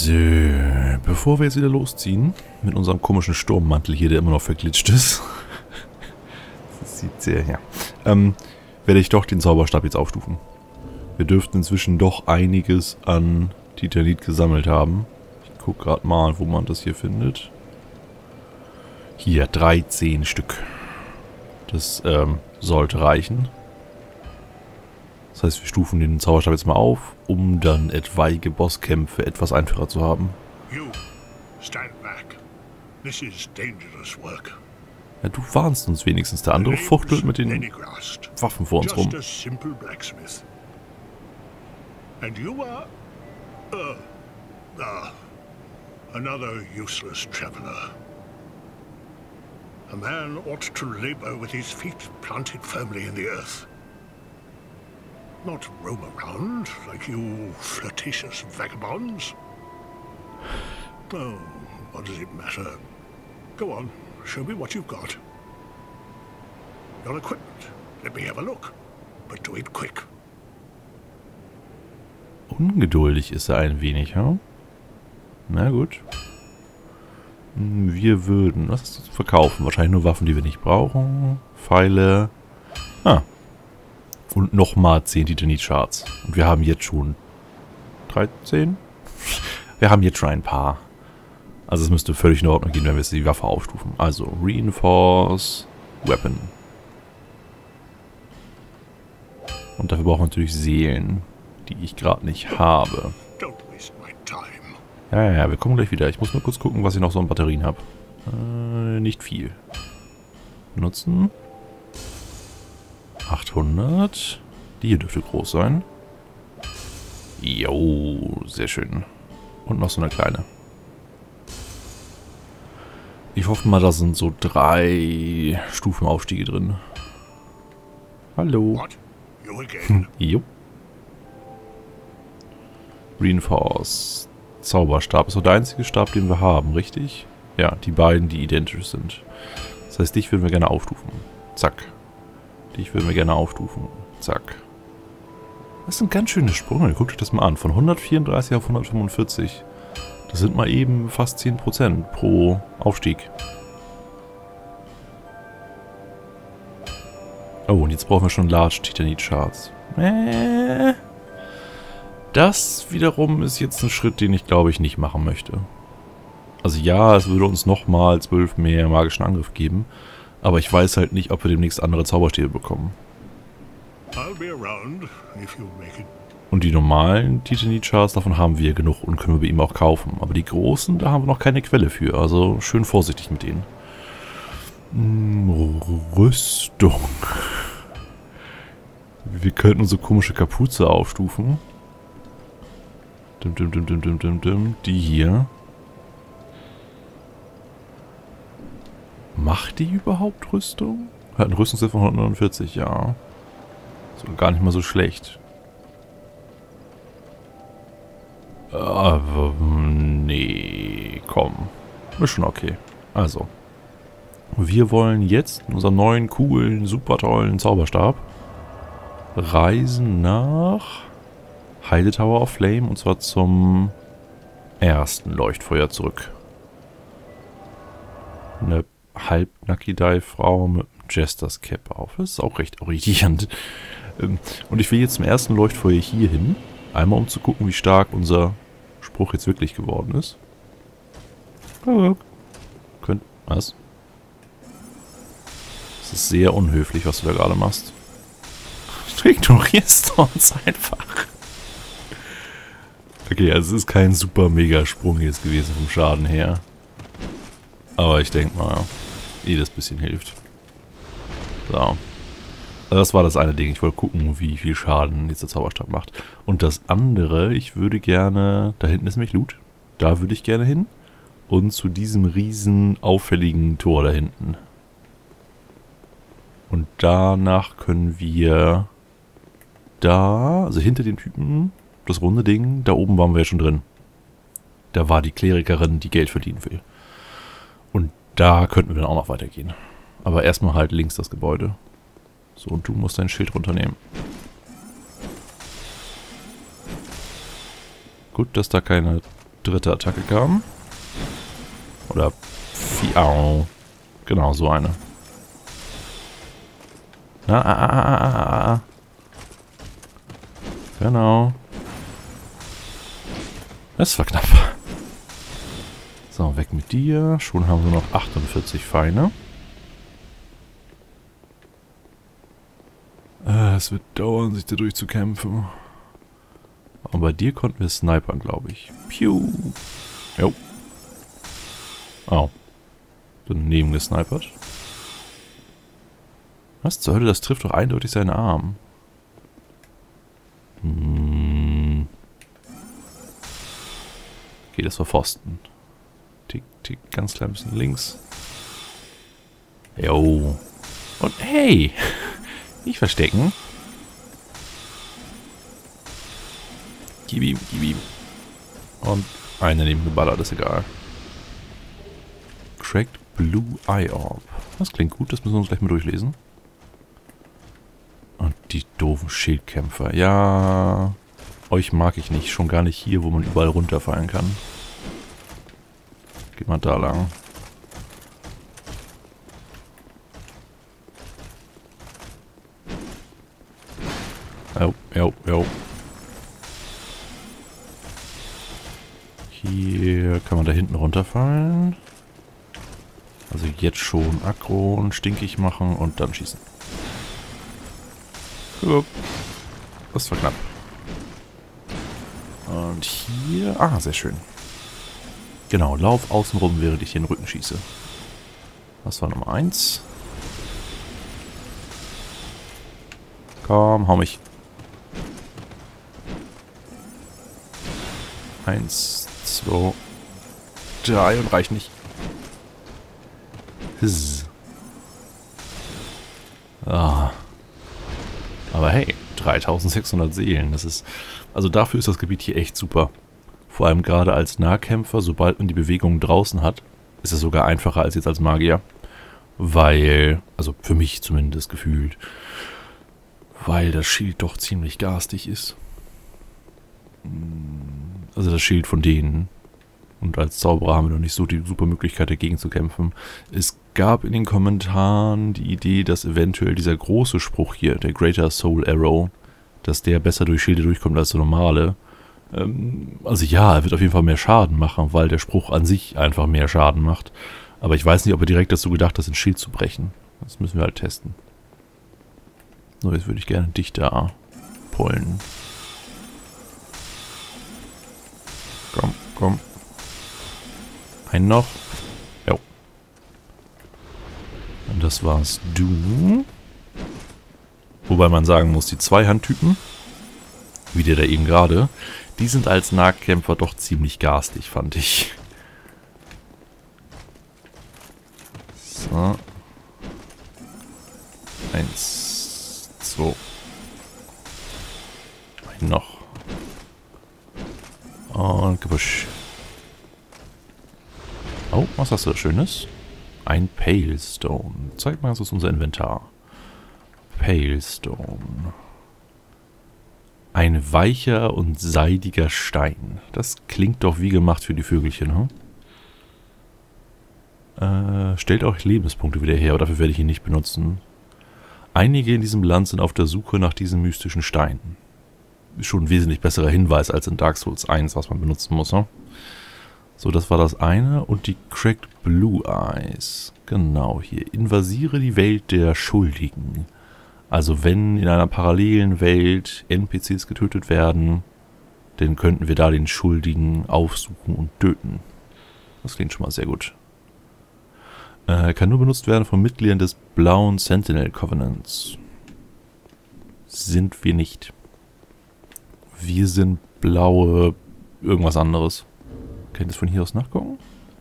So, bevor wir jetzt wieder losziehen, mit unserem komischen Sturmmantel hier, der immer noch verglitscht ist. Das sieht sehr, ja. Werde ich doch den Zauberstab jetzt aufstufen. Wir dürften inzwischen doch einiges an Titanit gesammelt haben. Ich gucke gerade mal, wo man das hier findet. Hier, 13 Stück. Das sollte reichen. Das heißt, wir stufen den Zauberstab jetzt mal auf, um dann etwaige Bosskämpfe etwas einfacher zu haben. You, stand back. This is dangerous work. Ja, du warnst uns wenigstens. Der andere fuchtelt mit den Waffen vor uns rum. Just a simple blacksmith. And you are another useless traveler. A man ought to labor with his feet planted firmly in the earth. Not roam around like you flirtatious vagabonds. Oh, what does it matter? Go on, show me what you've got. Your equipment. Let me have a look. But do it quick. Ungeduldig ist er ein wenig, ja? Na gut. Wir würden... Was ist das zu verkaufen? Wahrscheinlich nur Waffen, die wir nicht brauchen. Pfeile. Ah. Und nochmal 10 Titanit-Shards. Und wir haben jetzt schon 13? Wir haben jetzt schon ein paar. Also es müsste völlig in Ordnung gehen, wenn wir jetzt die Waffe aufstufen. Also Reinforce Weapon. Und dafür brauchen wir natürlich Seelen, die ich gerade nicht habe. Ja, wir kommen gleich wieder. Ich muss nur kurz gucken, was ich noch so an Batterien habe. Nicht viel. Nutzen. 800. Die hier dürfte groß sein. Jo, sehr schön. Und noch so eine kleine. Ich hoffe mal, da sind so 3 Stufenaufstiege drin. Hallo. Jo. Reinforce. Zauberstab ist so der einzige Stab, den wir haben, richtig? Ja, die beiden, die identisch sind. Das heißt, dich würden wir gerne aufstufen. Zack. Dich würden wir gerne aufstufen. Zack. Das sind ganz schöne Sprünge. Guckt euch das mal an. Von 134 auf 145. Das sind mal eben fast 10% pro Aufstieg. Oh, und jetzt brauchen wir schon Large Titanit Shards. Das wiederum ist jetzt ein Schritt, den ich glaube ich nicht machen möchte. Also ja, es würde uns nochmal 12 mehr magischen Angriff geben. Aber ich weiß halt nicht, ob wir demnächst andere Zauberstäbe bekommen. Und die normalen Titanit-Shards, davon haben wir genug und können wir bei ihm auch kaufen. Aber die großen, da haben wir noch keine Quelle für. Also schön vorsichtig mit denen. Rüstung. Wir könnten unsere komische Kapuze aufstufen. Die hier. Macht die überhaupt Rüstung? Hat einen Rüstungswert von 149, ja. So gar nicht mal so schlecht. Aber nee, komm. Ist schon okay. Also. Wir wollen jetzt in unserem neuen, coolen, super tollen Zauberstab reisen nach Heide Tower of Flame und zwar zum ersten Leuchtfeuer zurück. Eine Halb-Nucky-Dye-Frau mit Jester's Cap auf. Das ist auch recht orientierend. Und ich will jetzt zum ersten Leuchtfeuer hier hin. Einmal um zu gucken, wie stark unser Spruch jetzt wirklich geworden ist. Was? Das ist sehr unhöflich, was du da gerade machst. Du ignorierst uns einfach. Okay, also es ist kein super mega Sprung jetzt gewesen vom Schaden her. Aber ich denke mal, das bisschen hilft. So. Also das war das eine Ding. Ich wollte gucken, wie viel Schaden jetzt der Zauberstab macht. Und das andere, ich würde gerne... Da hinten ist nämlich Loot. Da würde ich gerne hin. Und zu diesem riesen auffälligen Tor da hinten. Und danach können wir... Da, also hinter dem Typen, das runde Ding, da oben waren wir ja schon drin. Da war die Klerikerin, die Geld verdienen will. Und da könnten wir dann auch noch weitergehen. Aber erstmal halt links das Gebäude. So, und du musst dein Schild runternehmen. Gut, dass da keine dritte Attacke kam. Oder Fiau. Genau, so eine. Na, Genau. Das war knapp. So, weg mit dir. Schon haben wir noch 48 Feinde. Es wird dauern, sich da durchzukämpfen. Und bei dir konnten wir snipern, glaube ich. Piu. Jo. Oh. Daneben gesnipert. Was zur Hölle? Das trifft doch eindeutig seinen Arm. Okay, das war Pfosten. Tick, tick, ganz klein bisschen links. Jo. Und hey! Nicht verstecken. Gib ihm, gib ihm. Und eine neben geballert, ist egal. Cracked Blue Eye Orb. Das klingt gut, das müssen wir uns gleich mal durchlesen. Und die doofen Schildkämpfer. Ja, euch mag ich nicht. Schon gar nicht hier, wo man überall runterfallen kann. Geht mal da lang. Jo. Hier kann man da hinten runterfallen. Also jetzt schon aggro und stinkig machen und dann schießen. Das war knapp. Und hier... Ah, sehr schön. Genau, lauf außen rum, während ich den Rücken schieße. Das war Nummer 1. Komm, hau mich. 1, 2, 3 und reicht nicht. Ah. Aber hey, 3600 Seelen, das ist... Also dafür ist das Gebiet hier echt super. Vor allem gerade als Nahkämpfer, sobald man die Bewegung draußen hat, ist es sogar einfacher als jetzt als Magier. Weil, also für mich zumindest gefühlt, weil das Schild doch ziemlich garstig ist. Also das Schild von denen. Und als Zauberer haben wir noch nicht so die super Möglichkeit dagegen zu kämpfen. Es gab in den Kommentaren die Idee, dass eventuell dieser große Spruch hier, der Greater Soul Arrow, dass der besser durch Schilde durchkommt als der normale. Also ja, er wird auf jeden Fall mehr Schaden machen, weil der Spruch an sich einfach mehr Schaden macht. Aber ich weiß nicht, ob er direkt dazu gedacht ist, ein Schild zu brechen. Das müssen wir halt testen. So, jetzt würde ich gerne dich da pullen. Komm. Einen noch. Jo. Und das war's du. Wobei man sagen muss, die Zweihandtypen, wie der da eben gerade, die sind als Nahkämpfer doch ziemlich garstig, fand ich. So. 1, 2. Einen noch. Und Gebüsch. Oh, was hast du da Schönes? Ein Pale Stone. Zeig mal, was ist unser Inventar. Pale Stone. Ein weicher und seidiger Stein. Das klingt doch wie gemacht für die Vögelchen, hm? Stellt auch Lebenspunkte wieder her, aber dafür werde ich ihn nicht benutzen. Einige in diesem Land sind auf der Suche nach diesen mystischen Steinen. Schon ein wesentlich besserer Hinweis als in Dark Souls 1, was man benutzen muss, hm? So, das war das eine. Und die Cracked Blue Eyes. Genau, hier. Invasiere die Welt der Schuldigen. Also wenn in einer parallelen Welt NPCs getötet werden, dann könnten wir da den Schuldigen aufsuchen und töten. Das klingt schon mal sehr gut. Kann nur benutzt werden von Mitgliedern des blauen Sentinel Covenants. Sind wir nicht. Wir sind blaue irgendwas anderes. Kann ich das von hier aus nachgucken?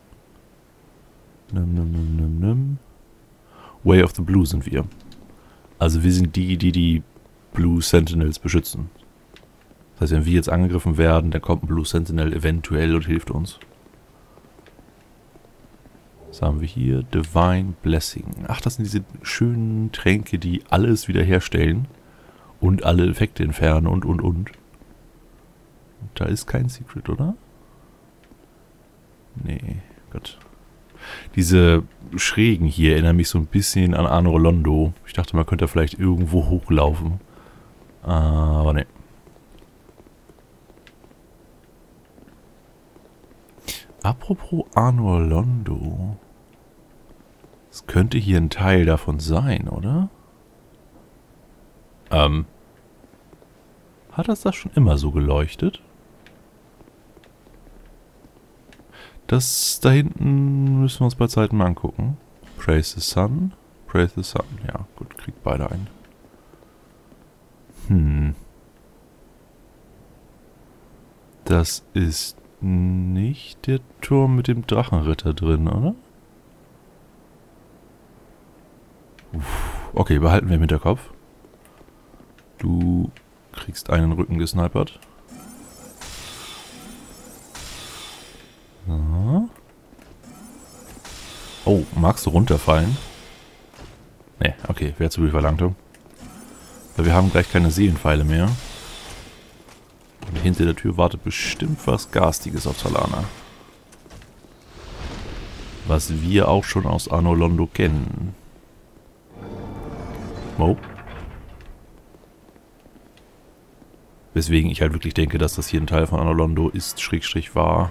Way of the Blue sind wir. Also wir sind die, die die Blue Sentinels beschützen. Das heißt, wenn wir jetzt angegriffen werden, dann kommt ein Blue Sentinel eventuell und hilft uns. Was haben wir hier? Divine Blessing. Ach, das sind diese schönen Tränke, die alles wiederherstellen. Und alle Effekte entfernen und. Da ist kein Secret, oder? Nee, Gott. Diese Schrägen hier erinnern mich so ein bisschen an Anor Londo. Ich dachte, man könnte vielleicht irgendwo hochlaufen. Aber ne. Apropos Anor Londo. Es könnte hier ein Teil davon sein, oder? Hat das schon immer so geleuchtet? Das da hinten müssen wir uns bei Zeiten mal angucken. Praise the Sun. Praise the Sun. Ja, gut, kriegt beide ein. Das ist nicht der Turm mit dem Drachenritter drin, oder? Okay, behalten wir im Hinterkopf. Du kriegst einen Rücken gesnipert. So. Oh, magst du runterfallen? Ne, okay, wäre zu viel Verlangtung. Weil wir haben gleich keine Seelenpfeile mehr. Und hinter der Tür wartet bestimmt was Garstiges auf Talana. Was wir auch schon aus Anor Londo kennen. Oh. Weswegen ich halt wirklich denke, dass das hier ein Teil von Anor Londo ist, Schrägstrich war.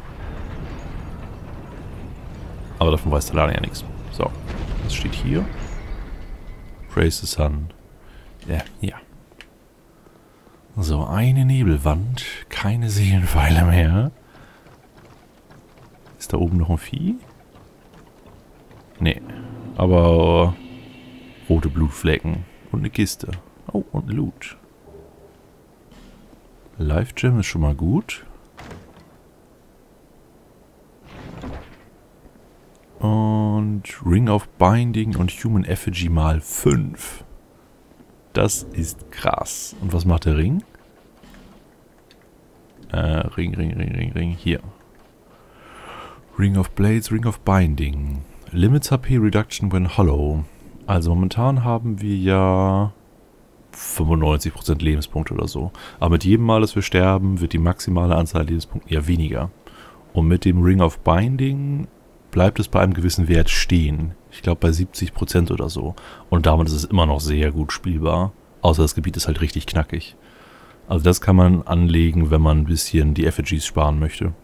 Aber davon weiß Talana ja nichts. So, was steht hier? Praise the Sun. Ja, ja. So, eine Nebelwand, keine Seelenpfeile mehr. Ist da oben noch ein Vieh? Nee, aber rote Blutflecken und eine Kiste. Oh, und Loot. Life Gem ist schon mal gut. Und Ring of Binding und Human Effigy mal 5. Das ist krass. Und was macht der Ring? Ring. Hier. Ring of Blades, Ring of Binding. Limits HP Reduction when hollow. Also momentan haben wir ja 95% Lebenspunkte oder so. Aber mit jedem Mal, dass wir sterben, wird die maximale Anzahl Lebenspunkte ja weniger. Und mit dem Ring of Binding bleibt es bei einem gewissen Wert stehen. Ich glaube bei 70% oder so. Und damit ist es immer noch sehr gut spielbar. Außer das Gebiet ist halt richtig knackig. Also das kann man anlegen, wenn man ein bisschen die Effigies sparen möchte.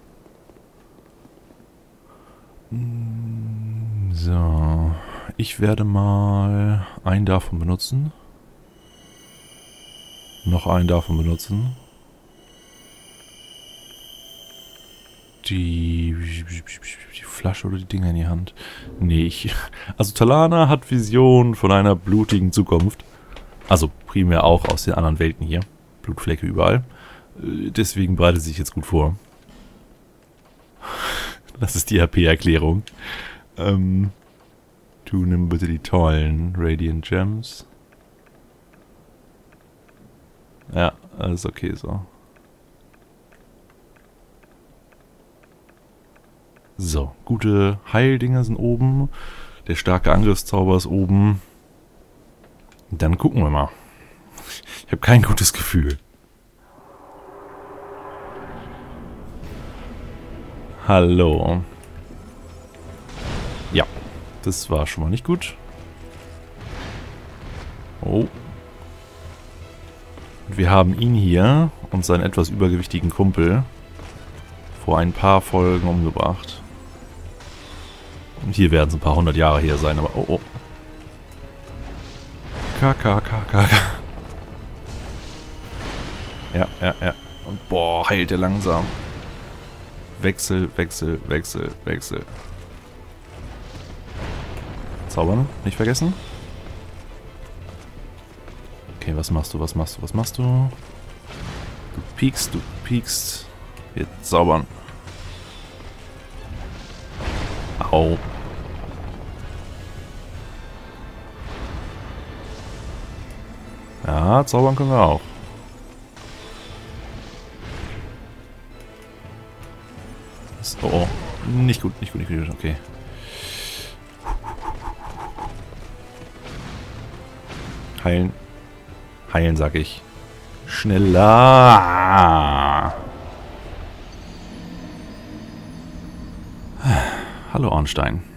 So. Ich werde mal einen davon benutzen. Noch einen davon benutzen. Die Flasche oder die Dinger in die Hand. Nee, also Talana hat Vision von einer blutigen Zukunft. Also primär auch aus den anderen Welten hier. Blutflecke überall. Deswegen bereitet sie sich jetzt gut vor. Das ist die AP-Erklärung. Du nimm bitte die tollen Radiant Gems. Ja, alles okay so. So, gute Heildinger sind oben. Der starke Angriffszauber ist oben. Dann gucken wir mal. Ich habe kein gutes Gefühl. Hallo. Ja, das war schon mal nicht gut. Oh. Und wir haben ihn hier und seinen etwas übergewichtigen Kumpel vor ein paar Folgen umgebracht. Und hier werden es ein paar hundert Jahre her sein, aber oh. KK. Ja. Und boah, heilt er langsam. Wechsel. Zaubern, nicht vergessen. Okay, was machst du? Du piekst. Wir zaubern. Au. Ja, zaubern können wir auch. Oh. Nicht gut. Okay. Heilen, sag ich. Schneller. Hallo Ornstein.